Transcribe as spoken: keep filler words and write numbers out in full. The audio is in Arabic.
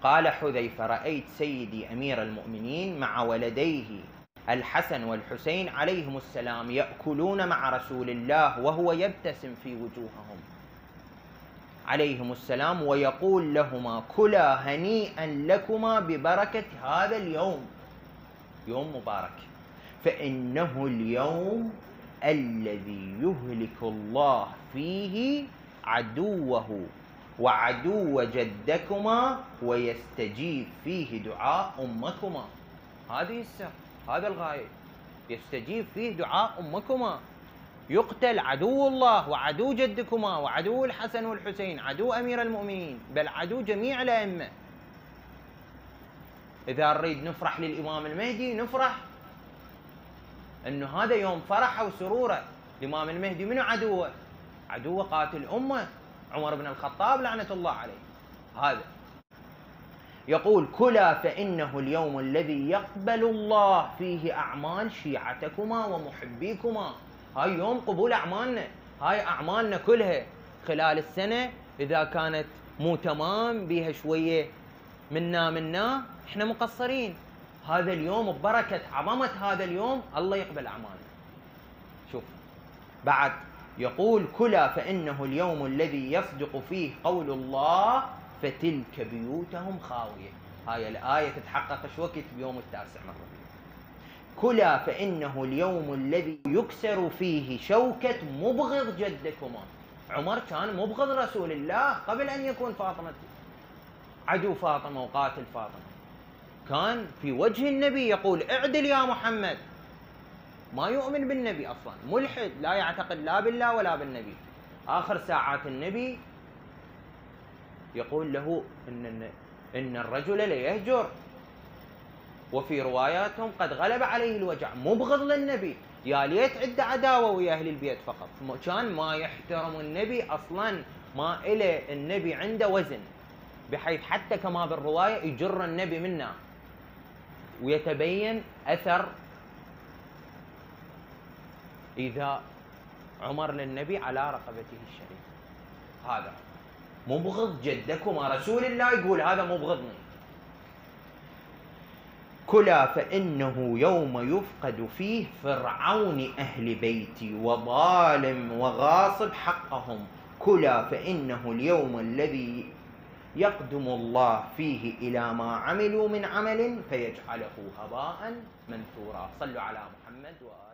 قال حذيفة: رأيت سيدي أمير المؤمنين مع ولديه الحسن والحسين عليهم السلام يأكلون مع رسول الله وهو يبتسم في وجوههم عليهم السلام ويقول لهما: كلا هنيئا لكما ببركة هذا اليوم، يوم مبارك، فإنه اليوم الذي يهلك الله فيه عدوه وعدو جدكما ويستجيب فيه دعاء أمكما. هذه السر، هذا الغاية، يستجيب فيه دعاء أمكما. يقتل عدو الله وعدو جدكما وعدو الحسن والحسين، عدو أمير المؤمنين، بل عدو جميع الأئمة. إذا نريد نفرح للإمام المهدي نفرح أنه هذا يوم فرحه وسروره. الإمام المهدي منو عدوه؟ عدوه قاتل الأمة عمر بن الخطاب لعنة الله عليه. هذا يقول: كلا فإنه اليوم الذي يقبل الله فيه أعمال شيعتكما ومحبيكما. هاي يوم قبول أعمالنا، هاي أعمالنا كلها خلال السنة إذا كانت مو تمام بيها شوية منا منا إحنا مقصرين، هذا اليوم ببركة عظمة هذا اليوم الله يقبل أعمالنا. شوف بعد يقول: كلا فإنه اليوم الذي يصدق فيه قول الله فتلك بيوتهم خاوية. هاي الآية تتحقق شو وقت؟ بيوم التاسع من ربيع. كلا فإنه اليوم الذي يكسر فيه شوكة مبغض جدكما. عمر كان مبغض رسول الله قبل أن يكون فاطمة عدو فاطمة وقاتل فاطمة، كان في وجه النبي يقول: اعدل يا محمد. ما يؤمن بالنبي أصلا، ملحد، لا يعتقد لا بالله ولا بالنبي. آخر ساعات النبي يقول له إن, إن الرجل ليهجر، وفي رواياتهم قد غلب عليه الوجع، مبغض للنبي. يا ليت عنده عداوة ويا أهل البيت فقط، كان ما يحترم النبي أصلا، ما إلى النبي عنده وزن، بحيث حتى كما بالرواية يجر النبي منا ويتبين أثر إذا عمر للنبي على رقبته الشريفة. هذا مبغض جدكما، رسول الله يقول هذا مبغضني. كلا فإنه يوم يفقد فيه فرعون أهل بيتي وظالم وغاصب حقهم. كلا فإنه اليوم الذي يقدم الله فيه إلى ما عملوا من عمل فيجعله هباء منثورا. صلوا على محمد وآله.